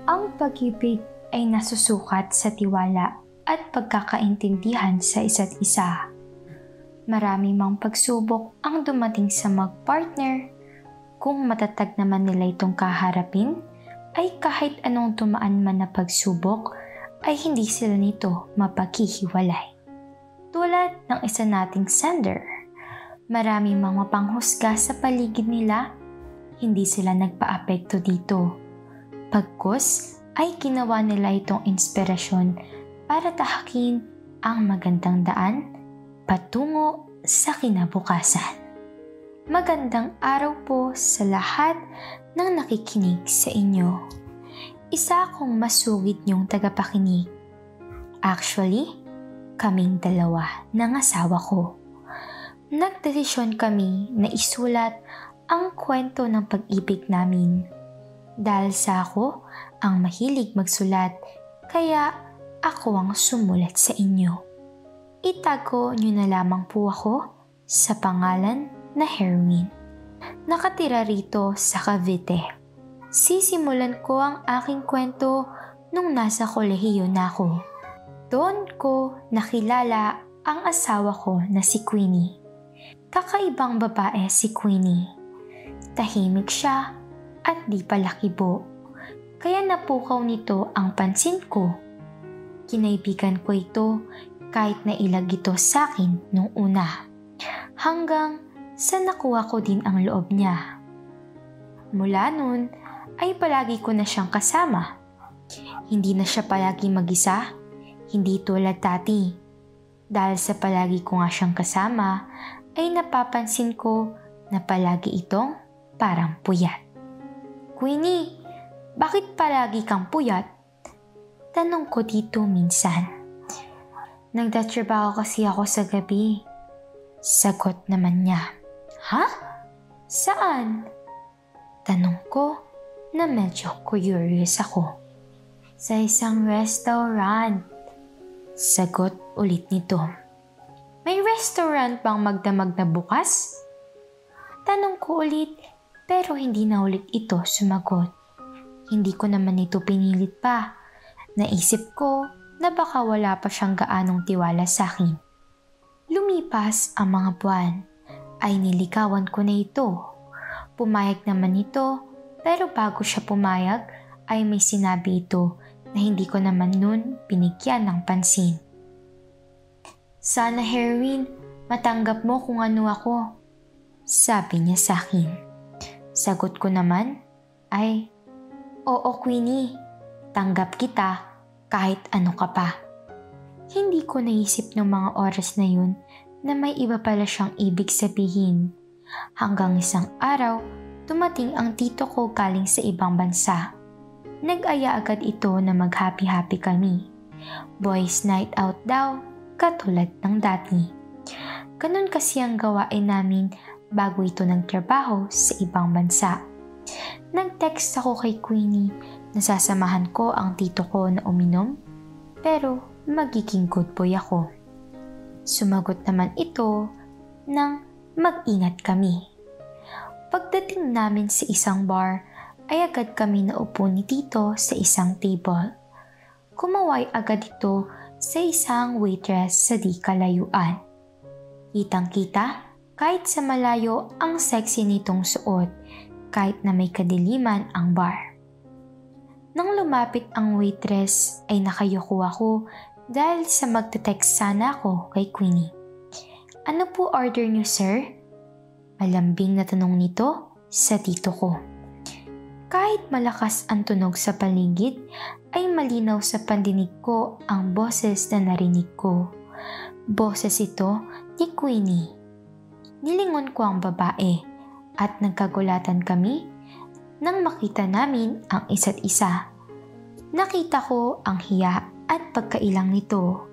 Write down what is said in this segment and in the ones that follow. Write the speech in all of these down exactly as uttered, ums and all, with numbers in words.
Ang pag-ibig ay nasusukat sa tiwala at pagkakaintindihan sa isa't isa. Marami mang pagsubok ang dumating sa mag-partner. Kung matatag naman nila itong kaharapin, ay kahit anong tumaan man na pagsubok, ay hindi sila nito mapaghihiwalay. Tulad ng isa nating sender, marami mang mapanghusga sa paligid nila, hindi sila nagpa-apekto dito. Pagkus ay ginawa nila itong inspirasyon para tahakin ang magandang daan patungo sa kinabukasan. Magandang araw po sa lahat ng nakikinig sa inyo. Isa akong masugid niyong tagapakinig. Actually, kaming dalawa ng asawa ko. Nagdesisyon kami na isulat ang kwento ng pag-ibig namin. Dahil sa ako ang mahilig magsulat, kaya ako ang sumulat sa inyo. Itago niyo na lamang po ako sa pangalan na Herwin. Nakatira rito sa Cavite. Sisimulan ko ang aking kwento nung nasa kolehiyo na ako. Doon ko nakilala ang asawa ko na si Queenie. Kakaibang babae si Queenie. Tahimik siya at di palakibo. Kaya napukaw nito ang pansin ko. Kinaibigan ko ito kahit nailag ito sa akin nung una. Hanggang sa nakuha ko din ang loob niya. Mula nun ay palagi ko na siyang kasama. Hindi na siya palagi mag-isa, hindi tulad dati. Dahil sa palagi ko nga siyang kasama, ay napapansin ko na palagi itong parang puyat. Queenie, bakit palagi kang puyat? Tanong ko dito minsan. Nagtatrabaho kasi ako sa gabi. Sagot naman niya. Ha? Saan? Tanong ko na medyo curious ako. Sa isang restaurant. Sagot ulit nito. May restaurant bang magdamag na bukas? Tanong ko ulit pero hindi na ulit ito sumagot. Hindi ko naman ito pinilit pa. Naisip ko na baka wala pa siyang gaanong tiwala sa akin. Lumipas ang mga buwan. Ay niligawan ko na ito. Pumayag naman ito, pero bago siya pumayag ay may sinabi ito na hindi ko naman nun binigyan ng pansin. Sana Herwin, matanggap mo kung ano ako, sabi niya sa akin. Sagot ko naman ay, oo Queenie, tanggap kita kahit ano ka pa. Hindi ko naisip ng mga oras na yun na may iba pala siyang ibig sabihin. Hanggang isang araw, dumating ang tito ko galing sa ibang bansa. Nag-aya agad ito na mag-happy-happy kami. Boys night out daw, katulad ng dati. Ganun kasi ang gawain namin bago ito nagtrabaho sa ibang bansa. Nag-text ako kay Queenie na sasamahan ko ang tito ko na uminom, pero magiging good boy ako. Sumagot naman ito ng mag-ingat kami. Pagdating namin sa isang bar, ay agad kami naupo ni tito sa isang table. Kumaway agad ito sa isang waitress sa di kalayuan. Kitang-kita kahit sa malayo ang sexy nitong suot kahit na may kadiliman ang bar. Nang lumapit ang waitress ay nakayuko ako dahil sa magte-text sana ako kay Queenie. Ano po order niyo, sir? Malambing na tanong nito sa tito ko. Kahit malakas ang tunog sa paligid, ay malinaw sa pandinig ko ang boses na narinig ko. Boses ito ni Queenie. Nilingon ko ang babae at nagkagulatan kami nang makita namin ang isa't isa. Nakita ko ang hiya at pagkailang nito.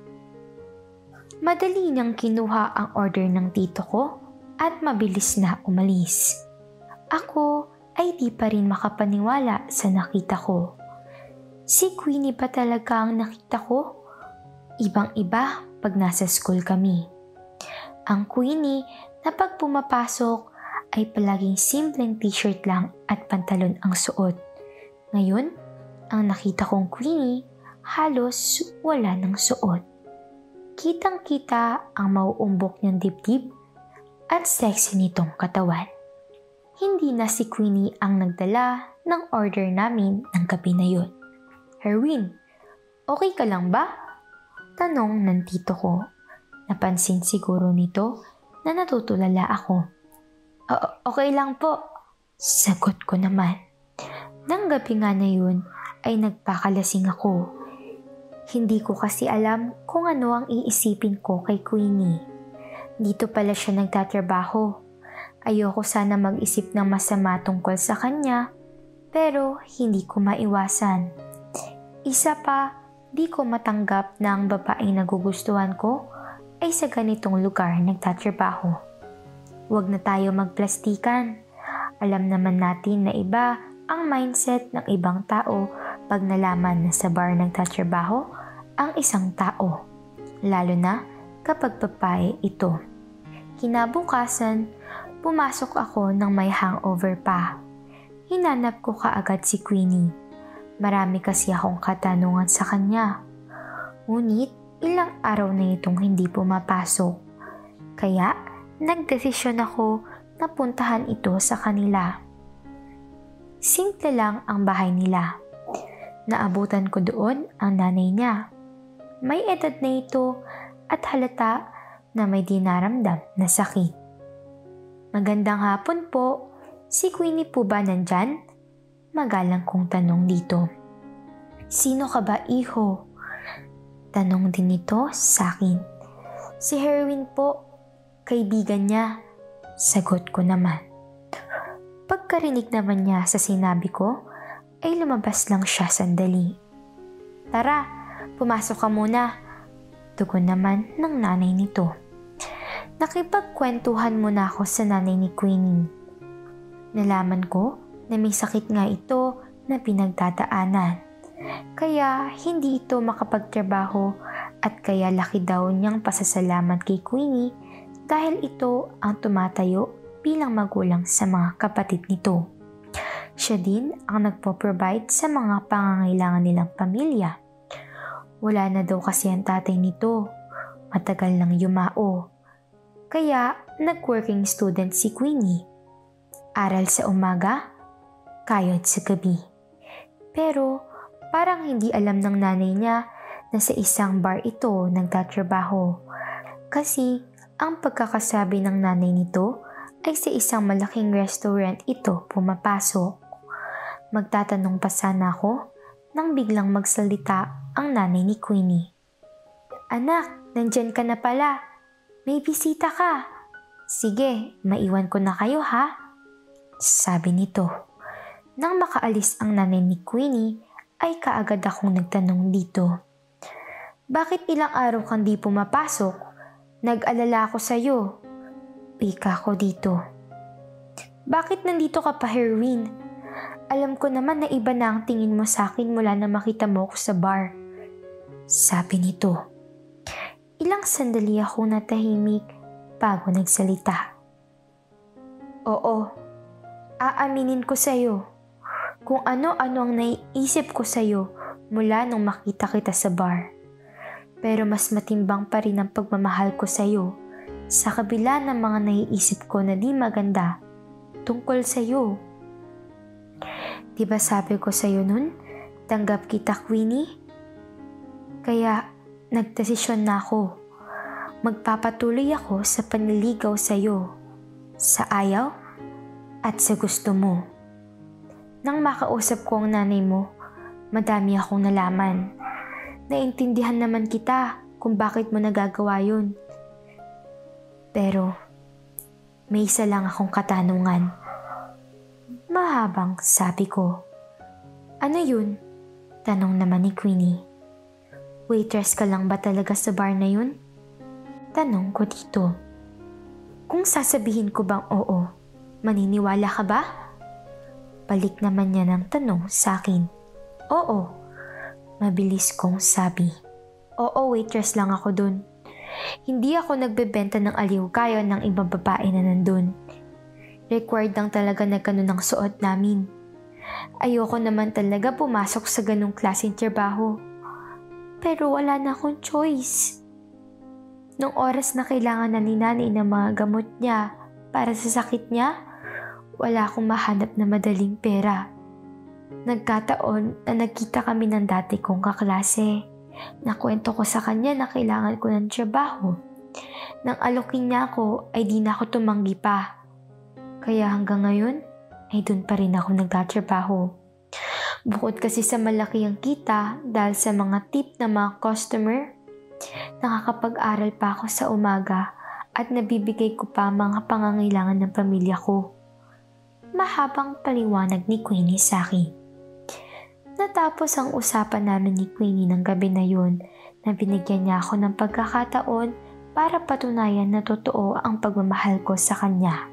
Madali niyang kinuha ang order ng tito ko at mabilis na umalis. Ako ay di pa rin makapaniwala sa nakita ko. Si Queenie pa talaga ang nakita ko? Ibang-iba pag nasa school kami. Ang Queenie na pag pumapasok ay palaging simpleng t-shirt lang at pantalon ang suot. Ngayon, ang nakita kong Queenie halos wala ng suot. Kitang-kita ang mauumbok niyang dibdib at sexy nitong katawan. Hindi na si Queenie ang nagdala ng order namin ng gabi na yun. "Herwin, okay ka lang ba?" Tanong ng tito ko. Napansin siguro nito na natutulala ako. "Okay lang po," sagot ko naman. Nang gabi nga na yun ay nagpakalasing ako. Hindi ko kasi alam kung ano ang iisipin ko kay Queenie. Dito pala siya nagtatrabaho. Ayoko sana mag-isip ng masama tungkol sa kanya, pero hindi ko maiwasan. Isa pa, di ko matanggap na ang babaeng nagugustuhan ko ay sa ganitong lugar nagtatrabaho. Huwag na tayo magplastikan. Alam naman natin na iba ang mindset ng ibang tao pag nalaman na sa bar nagtatrabaho ang isang tao, lalo na kapag babae ito. Kinabukasan, pumasok ako ng may hangover pa. Hinanap ko kaagad si Queenie. Marami kasi akong katanungan sa kanya. Ngunit ilang araw na itong hindi pumapasok. Kaya nagdesisyon ako na puntahan ito sa kanila. Simple lang ang bahay nila. Naabutan ko doon ang nanay niya. May edad na ito at halata na may dinaramdam na sakit. "Magandang hapon po. Si Queenie po ba nandyan?" Magalang kong tanong dito. "Sino ka ba, iho?" Tanong din ito sa akin. "Si Herwin po, kaibigan niya." Sagot ko naman. Pagkarinig naman niya sa sinabi ko, ay lumabas lang siya sandali. "Tara, pumasok ka muna." Tugon naman ng nanay nito. Nakipagkwentuhan muna ako sa nanay ni Queenie. Nalaman ko na may sakit nga ito na pinagdadaanan. Kaya hindi ito makapagtrabaho at kaya laki daw niyang pasasalamat kay Queenie dahil ito ang tumatayo bilang magulang sa mga kapatid nito. Siya din ang nagpo-provide sa mga pangangailangan nilang pamilya. Wala na daw kasi ang tatay nito. Matagal nang yumao. Kaya nag-working student si Queenie. Aral sa umaga, kayod sa gabi. Pero parang hindi alam ng nanay niya na sa isang bar ito nagtatrabaho. Kasi ang pagkakasabi ng nanay nito ay sa isang malaking restaurant ito pumapasok. Magtatanong pa sana ako nang biglang magsalita ang nanay ni Queenie. "Anak, nandyan ka na pala. May bisita ka. Sige, maiwan ko na kayo ha?" Sabi nito. Nang makaalis ang nanay ni Queenie ay kaagad akong nagtanong dito. "Bakit ilang araw kang di pumapasok? Nag-alala ako sa'yo." Pika ko dito. "Bakit nandito ka pa, Herwin? Alam ko naman na iba na ang tingin mo sa akin mula na makita mo ako sa bar." Sabi nito. Ilang sandali ako natahimik bago nagsalita. "Oo, aaminin ko sa'yo kung ano-ano ang naiisip ko sa'yo mula nung makita kita sa bar. Pero mas matimbang pa rin ang pagmamahal ko sa'yo sa kabila ng mga naiisip ko na di maganda tungkol sa'yo. Diba sabi ko sa'yo nun, tanggap kita, Queenie? Kaya nagdesisyon na ako. Magpapatuloy ako sa panliligaw sa'yo, sa ayaw at sa gusto mo." Nang makausap ko ang nanay mo, madami akong nalaman. Naintindihan naman kita kung bakit mo nagagawa yun. Pero may isa lang akong katanungan. Mahabang sabi ko. "Ano yun?" Tanong naman ni Queenie. "Waitress ka lang ba talaga sa bar na yun?" Tanong ko dito. Kung sasabihin ko bang oo, maniniwala ka ba? Balik naman niya ng tanong sa akin. "Oo." Mabilis kong sabi. "Oo, waitress lang ako dun. Hindi ako nagbebenta ng aliw kayo ng ibang babae na nandun. Required lang talaga na ganun ang suot namin. Ayoko naman talaga pumasok sa ganong klaseng trabaho. Pero wala na akong choice. Nung oras na kailangan na ni nanay ng mga gamot niya para sa sakit niya, wala akong mahanap na madaling pera. Nagkataon na nagkita kami ng dati kong kaklase. Nakwento ko sa kanya na kailangan ko ng trabaho. Nang alokin niya ako ay di na ako tumanggi pa. Kaya hanggang ngayon ay dun pa rin ako nagtatrabaho. Bukod kasi sa malaki ang kita dahil sa mga tip ng mga customer, nakakapag-aral pa ako sa umaga at nabibigay ko pa mga pangangailangan ng pamilya ko. Mahabang paliwanag ni Queenie sa akin. Natapos ang usapan namin ni Queenie ng gabi na yun na binigyan niya ako ng pagkakataon para patunayan na totoo ang pagmamahal ko sa kanya.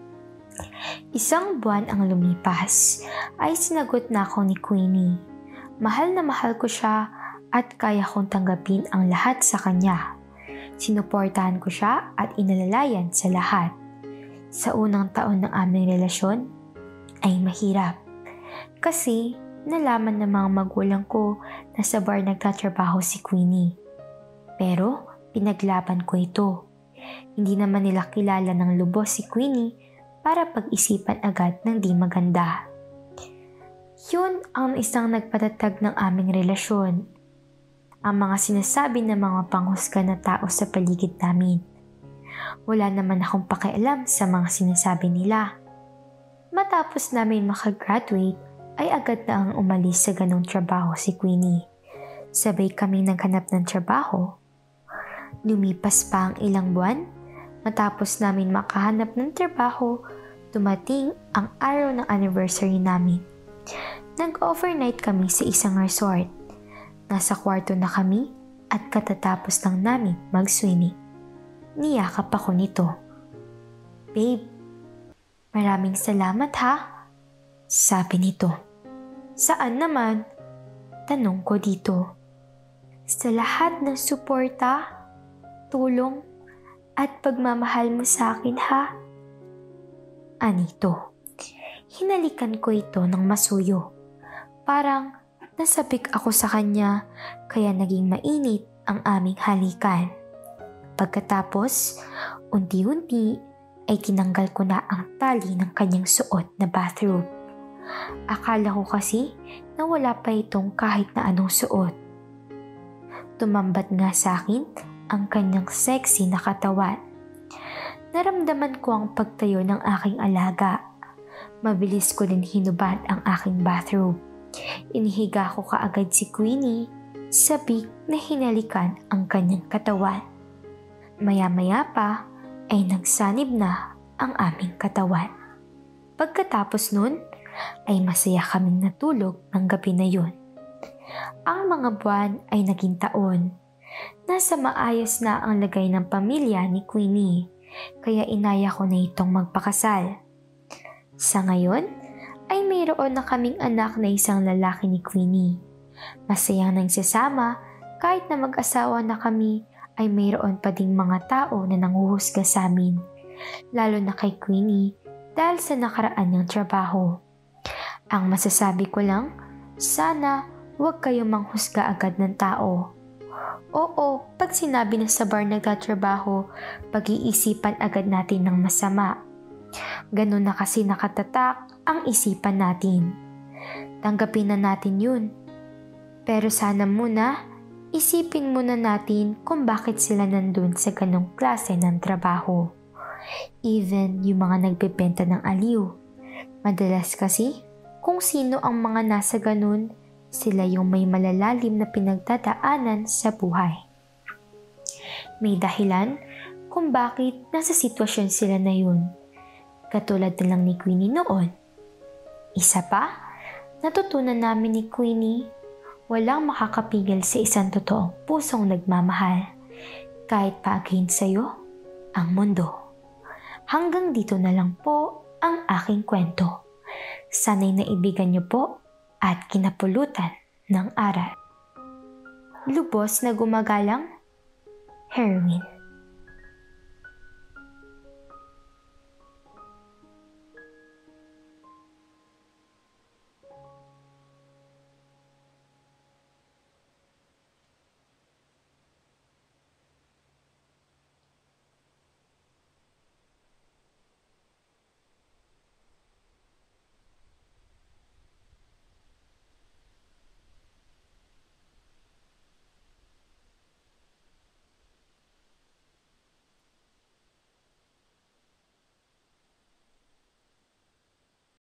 Isang buwan ang lumipas ay sinagot na ako ni Queenie. Mahal na mahal ko siya at kaya kong tanggapin ang lahat sa kanya. Sinuportahan ko siya at inalalayan sa lahat. Sa unang taon ng aming relasyon ay mahirap. Kasi nalaman ng mga magulang ko na sa bar nagtatrabaho si Queenie. Pero pinaglaban ko ito. Hindi naman nila kilala ng lubos si Queenie para pag-isipan agad ng di maganda. Yun ang isang nagpatatag ng aming relasyon. Ang mga sinasabi ng mga panghusga na tao sa paligid namin. Wala naman akong pakialam sa mga sinasabi nila. Matapos namin makagraduate, ay agad na ang umalis sa ganong trabaho si Queenie. Sabay kami naghanap ng trabaho. Lumipas pa ang ilang buwan. Matapos namin makahanap ng trabaho, dumating ang araw ng anniversary namin. Nag-overnight kami sa isang resort. Nasa kwarto na kami at katatapos lang namin mag-swimming. Niyakap ako nito. "Babe, maraming salamat ha," sabi nito. "Saan naman?" tanong ko dito. "Sa lahat ng suporta, tulong, at pagmamahal mo sa akin ha." Anito. Hinalikan ko ito ng masuyo. Parang nasabik ako sa kanya kaya naging mainit ang aming halikan. Pagkatapos, unti-unti ay tinanggal ko na ang tali ng kanyang suot na bathrobe. Akala ko kasi na wala pa itong kahit na anong suot. Tumambat nga sa akin ang kanyang sexy na katawan. Naramdaman ko ang pagtayo ng aking alaga. Mabilis ko din hinubad ang aking bathrobe. Inihiga ko kaagad si Queenie, sabik na hinalikan ang kanyang katawan. Maya-maya pa ay nagsanib na ang aming katawan. Pagkatapos nun ay masaya kaming natulog ng gabi na yun. Ang mga buwan ay naging taon. Nasa maayos na ang lagay ng pamilya ni Queenie, kaya inaya ko na itong magpakasal. Sa ngayon, ay mayroon na kaming anak na isang lalaki ni Queenie. Masayang nagsasama kahit na mag-asawa na kami ay mayroon pa ding mga tao na nanghuhusga sa amin, lalo na kay Queenie dahil sa nakaraan niyang trabaho. Ang masasabi ko lang, sana huwag kayo manghusga agad ng tao. Oo, pag sinabi na sa bar nagtatrabaho, pag-iisipan agad natin ng masama. Ganun na kasi nakatatak ang isipan natin. Tanggapin na natin yun. Pero sana muna, isipin muna natin kung bakit sila nandun sa ganong klase ng trabaho. Even yung mga nagbebenta ng aliw. Madalas kasi, kung sino ang mga nasa ganun, sila yung may malalalim na pinagdadaanan sa buhay. May dahilan kung bakit nasa sitwasyon sila na yun. Katulad na lang ni Queenie noon. Isa pa, natutunan namin ni Queenie, walang makakapigil sa isang totoong pusong nagmamahal, kahit pa-against sa'yo ang mundo. Hanggang dito na lang po ang aking kwento. Sana'y naibigan niyo po at kinapulutan ng aral. Lubos na gumagalang, Heroine.